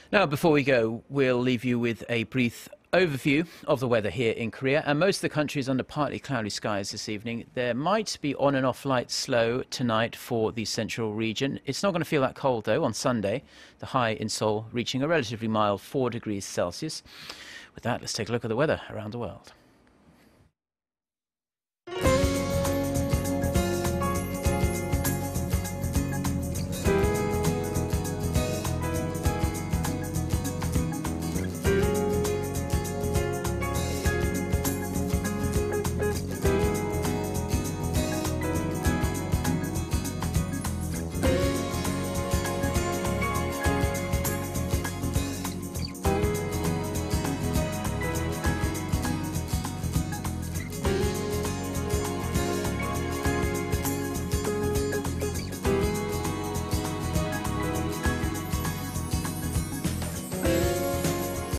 Now, before we go, we'll leave you with a brief overview of the weather here in Korea. And most of the country is under partly cloudy skies this evening. There might be on and off light slow tonight for the central region. It's not going to feel that cold, though, on Sunday. The high in Seoul reaching a relatively mild 4 degrees Celsius. With that, let's take a look at the weather around the world.